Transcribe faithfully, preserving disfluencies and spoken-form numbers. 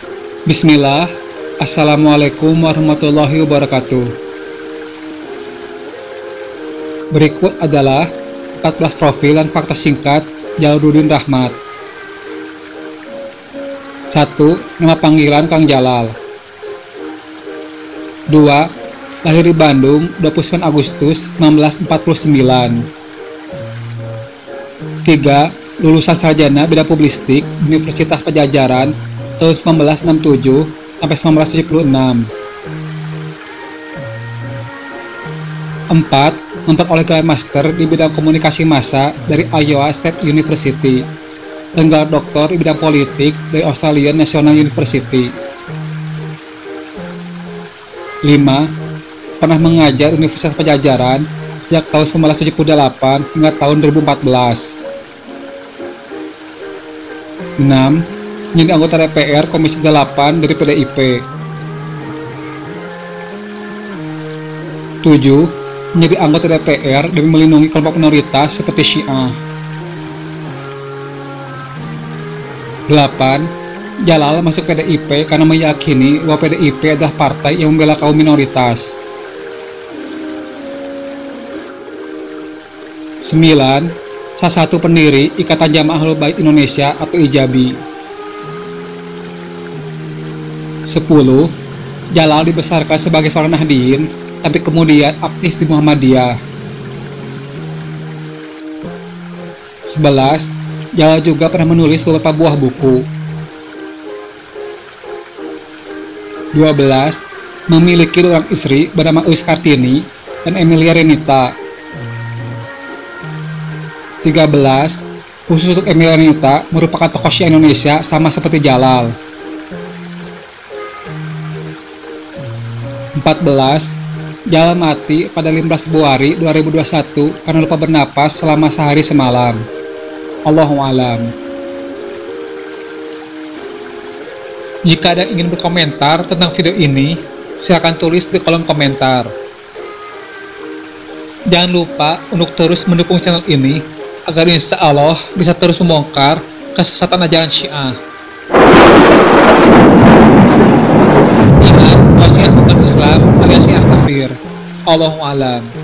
Bismillah. Assalamualaikum warahmatullahi wabarakatuh. Berikut adalah empat belas profil dan fakta singkat Jalaluddin Rahmat. satu. Nama panggilan Kang Jalal. dua. Lahir di Bandung dua puluh sembilan Agustus seribu sembilan ratus empat puluh sembilan. tiga. Lulusan sarjana bidang publistik Universitas Padjadjaran tahun seribu sembilan ratus enam puluh tujuh sampai seribu sembilan ratus tujuh puluh enam. empat. Memperoleh gelar master di bidang komunikasi massa dari Iowa State University dan gelar doktor di bidang politik dari Australian National University. lima. Pernah mengajar Universitas Padjadjaran sejak tahun seribu sembilan ratus tujuh puluh delapan hingga tahun dua ribu empat belas. enam. Menjadi anggota D P R Komisi delapan dari P D I P. tujuh. Menjadi anggota D P R demi melindungi kelompok minoritas seperti Syiah. delapan. Jalal masuk P D I P karena meyakini bahwa P D I P adalah partai yang membela kaum minoritas. sembilan. Salah satu pendiri Ikatan Jamaah Ahlul Bait Indonesia atau I J A B I. sepuluh. Jalal dibesarkan sebagai seorang Nahdliyin, tapi kemudian aktif di Muhammadiyah. sebelas. Jalal juga pernah menulis beberapa buah buku. dua belas. Memiliki dua orang istri bernama Eus Kartini dan Emilia Renita. tiga belas. Khusus untuk Emilia Renita merupakan tokoh Syiah Indonesia sama seperti Jalal. empat belas. Jalal mati pada lima belas Februari dua ribu dua puluh satu karena lupa bernapas selama sehari semalam. Allahu a'lam. Jika ada yang ingin berkomentar tentang video ini, silakan tulis di kolom komentar. Jangan lupa untuk terus mendukung channel ini agar insya Allah bisa terus membongkar kesesatan ajaran Syiah. Ingat, wasiat bukan Islam alias Syiah kafir. Allahu a'lam.